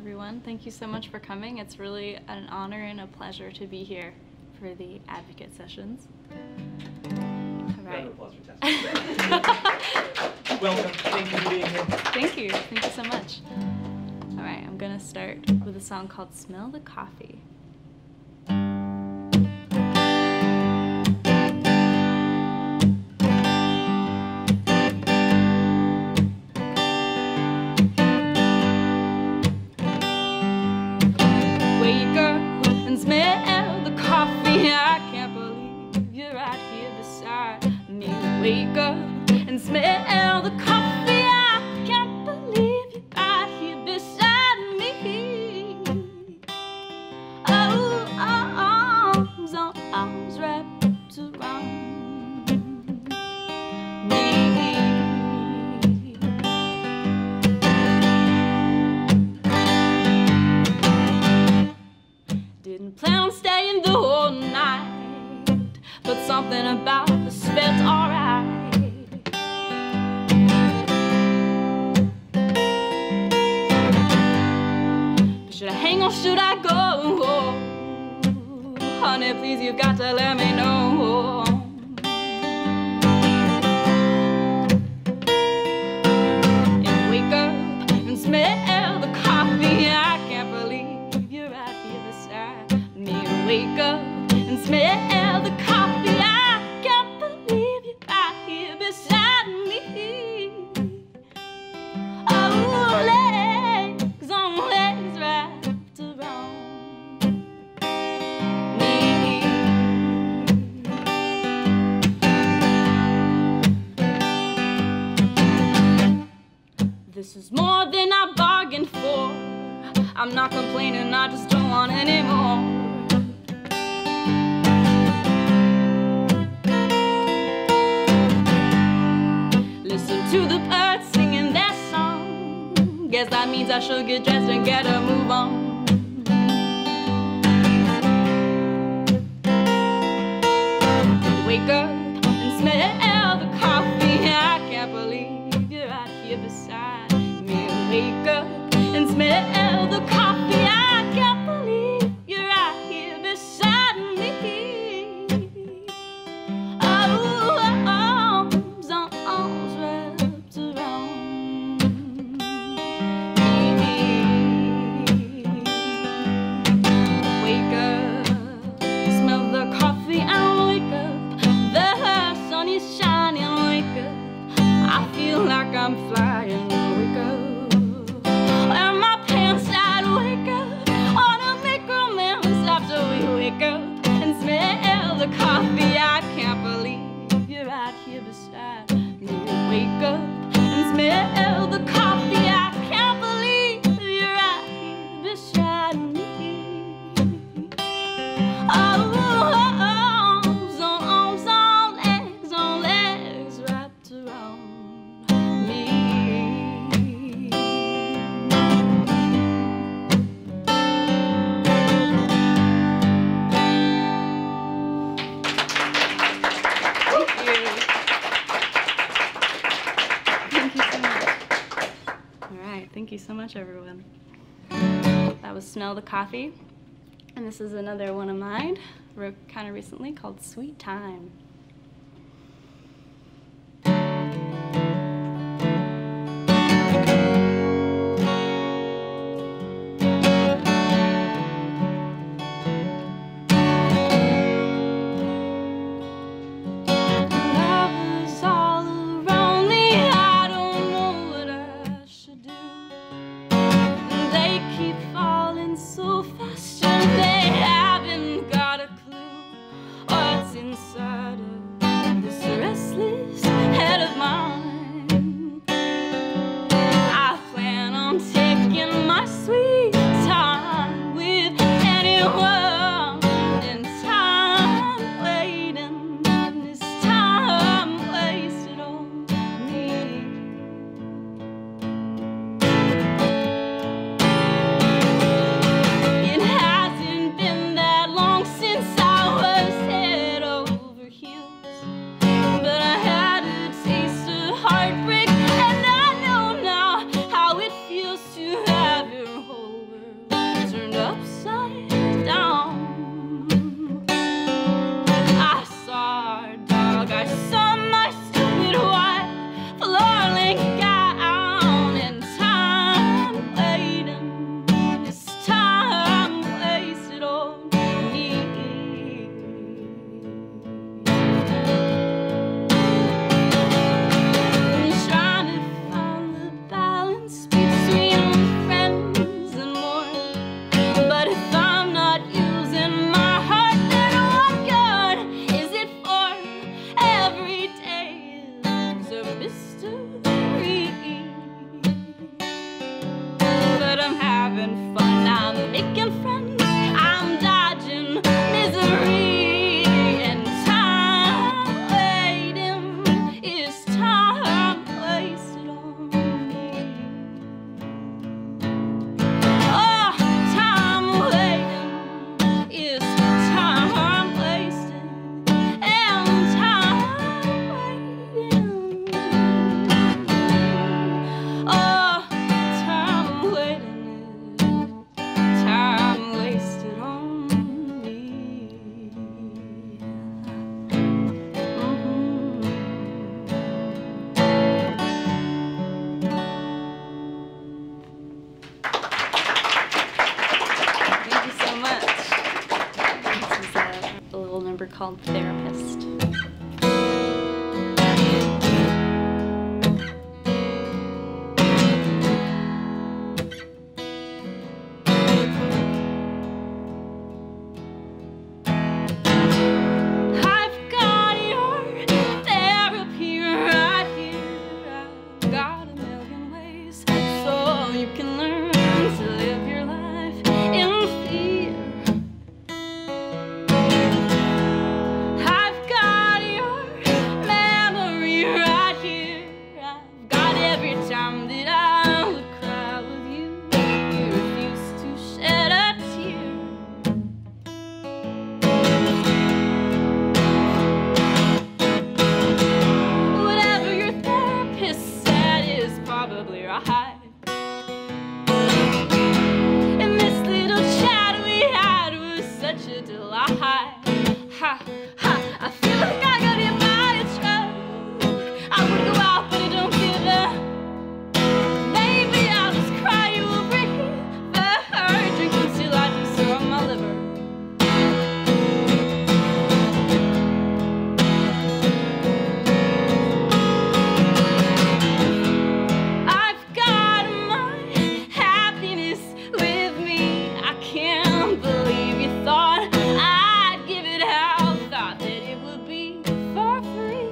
everyone. Thank you so much for coming. It's really an honor and a pleasure to be here for the advocate sessions. All right. Round of applause for Tess. Welcome. Thank you for being here. Thank you. Thank you so much. All right, I'm going to start with a song called Smell the Coffee. Wake up and smell the coffee. I can't believe you're right here beside me. Oh, arms on arms wrapped around me. Didn't plan on staying the whole night, but something about this felt alright. Should I hang or should I go? Honey, please, you got to let me know. And wake up and smell the coffee. I can't believe you're right here beside me. Wake up and smell the coffee. I can't believe you're right here beside me. Oh, legs on legs wrapped around me. This is more than I bargained for. I'm not complaining, I just don't want any more. To the birds singing their song. Guess that means I should get dressed and get a move on. Wake up and smell the coffee. I can't believe you're right here beside me. Wake up and smell the coffee. I can't believe you're right here beside me. Oh, arms on arms wrapped around me. Wake up, smell the coffee and wake up. The sun is shining, wake up. I feel like I'm flying, wake up. Wear my pants out, wake up. Wanna make romance after we wake up and smell the coffee. I can't believe you're right here beside me. Wake up and smell the coffee. I can't believe you're right here beside me. Oh, arms on legs wrapped around me. Thank you so much, everyone. That was Smell the Coffee. And this is another one of mine, wrote kind of recently, called Sweet Time. Inside of this restless head of mine, I plan on taking my sweet time with anyone, and time waiting, this time wasted on me. It hasn't been that long since I was head over heels, but I had a taste of heartbreak, and I know now how it feels to have your whole upside down. I saw a dog, I saw my stupid wife, floor-length gown, and time waiting, this time wasted on me. Trying to find the balance between friends and more, but if I'm not using my heart, then what good is it for? Every day is a mystery, but I'm having fun, I'm making friends, I'm dodging misery, and time waiting is time wasted on me. Oh, time waiting is time wasted, and time waiting. Oh, time waiting is time wasted on me. Thank you so much. This is a little number called Therapist. I've got your therapy right here. I've got a million ways so you can learn to live your life in fear. I've got your memory right here. I've got every time that I would cry with you. You refuse to shed a tear. Whatever your therapist said is probably right. And this little chat we had was such a delight. Ha, ha, I feel like I got hit by a truck. I would go out, but I don't give up. Maybe I'll just cry you a river, drink until I destroy my liver. I've got my happiness with me. I can't believe you thought I'd give it out. Thought that it would be for free.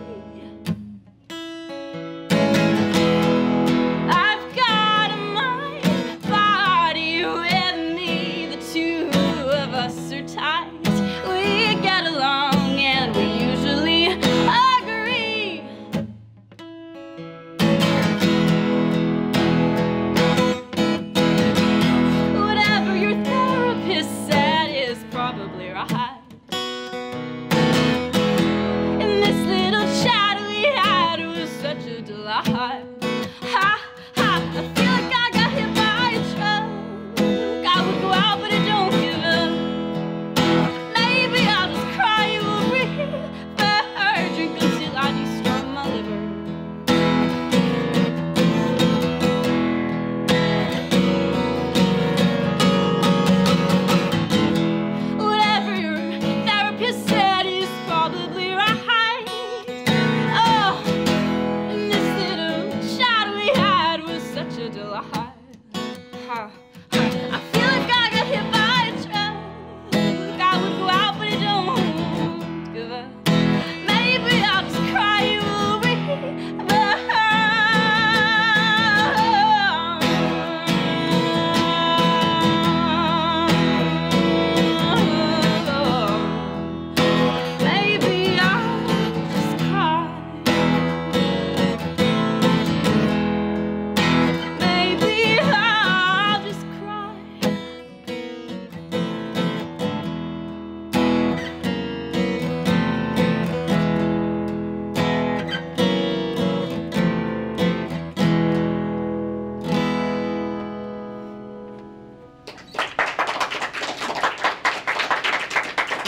I've got my body with me. The two of us are tight. We get along and we usually agree. Whatever your therapist said is probably right. And this little chat we had was such a delight. Ha, ha, I feel like I got hit by a truck. I would go out, but I don't give up. Maybe I'll just cry you a river, drink until I destroy my liver. Whatever your therapist said is probably right. Oh, and this little chat we had was such a delight. Ha, ha, I feel like I got hit by a truck. I would go out, but I don't give up. Maybe I'll just cry you a Maybe I'll just cry. Maybe I'll just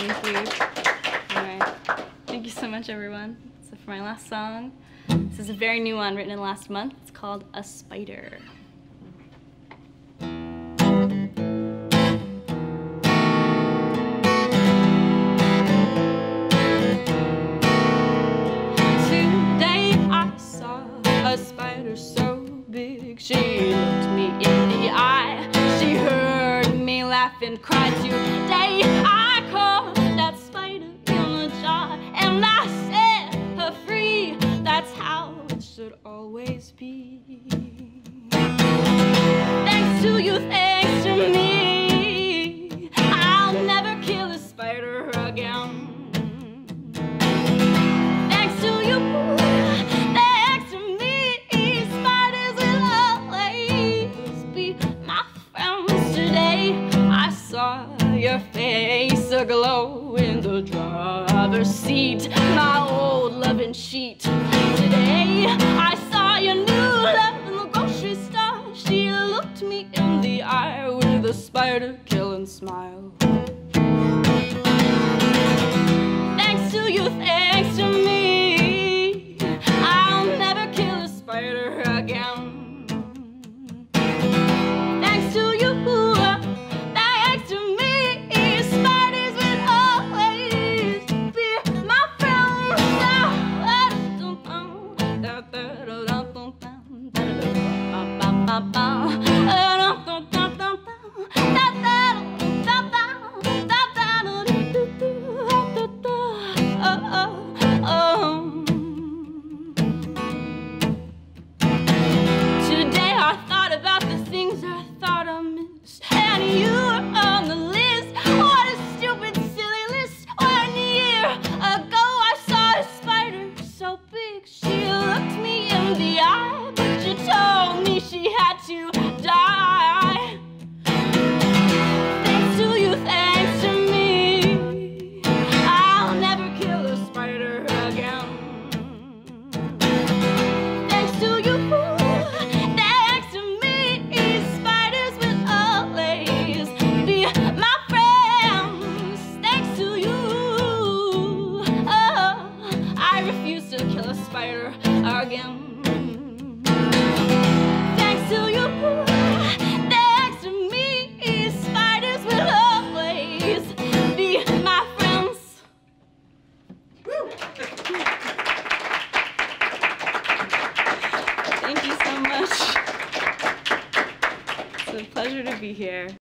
Thank you. All right. Thank you so much, everyone. So for my last song, this is a very new one written in last month. It's called A Spider. Today I saw a spider so big, she looked me in the eye. She heard me laugh and cry. Today I caught that spider in the jar, and I set her free. That's how it should always be. Thanks to you, thanks to me, I'll never kill a spider again. Thanks to you, thanks to me, spiders will always be my friends. Today I saw your face aglow in the driver's seat, my old loving sheet. Today I saw your new love in the grocery store. She looked me in the eye with a spider-killing smile. Thanks to you, thanks to me, I'll never kill a spider again. Thanks to you, thanks to me, spiders will always be my friends. Today I thought about the things I thought I missed, and you were on the list. What a stupid, silly list. 1 year ago I saw a spider so big, she looked me in the eye, but you told me she had to die. Thanks to you, thanks to me, I'll never kill a spider again. Thanks to you, thanks to me, spiders will always be my friends. Thanks to you, oh, I refuse to kill a spider again. Thanks to you, thanks to me, spiders will always be my friends. Thank you so much. It's a pleasure to be here.